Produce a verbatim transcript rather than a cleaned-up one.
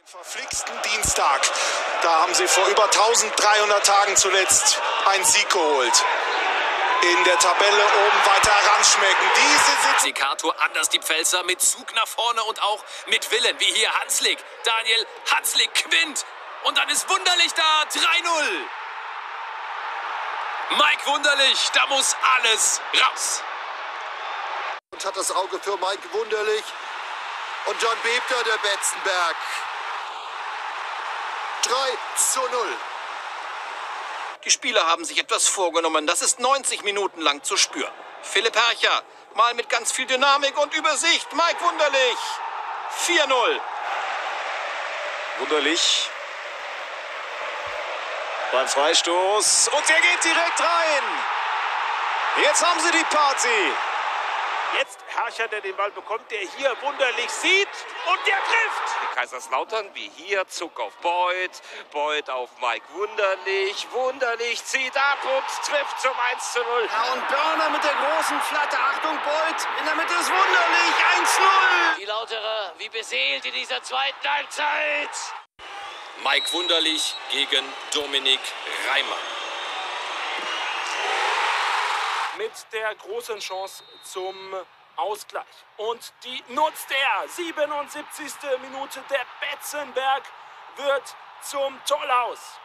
Verflixten Dienstag, da haben sie vor über dreizehnhundert Tagen zuletzt einen Sieg geholt. In der Tabelle oben weiter heranschmecken. Diese Sikator anders die Pfälzer mit Zug nach vorne und auch mit Willen, wie hier Hanslik. Daniel Hanslik Quint. Und dann ist Wunderlich da, drei null. Mike Wunderlich, da muss alles raus. Und hat das Auge für Mike Wunderlich. Und John Bebter, der Betzenberg. drei zu null. Die Spieler haben sich etwas vorgenommen. Das ist neunzig Minuten lang zu spüren. Philipp Hercher, mal mit ganz viel Dynamik und Übersicht. Mike Wunderlich, vier null. Wunderlich beim Freistoß. Und der geht direkt rein. Jetzt haben sie die Party. Jetzt Hercher, der den Ball bekommt, der hier Wunderlich sieht und der trifft. Die Kaiserslautern wie hier, Zug auf Beuth, Beuth auf Mike Wunderlich, Wunderlich zieht ab und trifft zum eins zu null. Ja, und Börner mit der großen Flatte, Achtung Beuth, in der Mitte ist Wunderlich, eins null. Die Lauterer wie beseelt in dieser zweiten Halbzeit. Mike Wunderlich gegen Dominik Reimann. Mit der großen Chance zum Ausgleich. Und die nutzt er. siebenundsiebzigste Minute. Der Betzenberg wird zum Torlaus.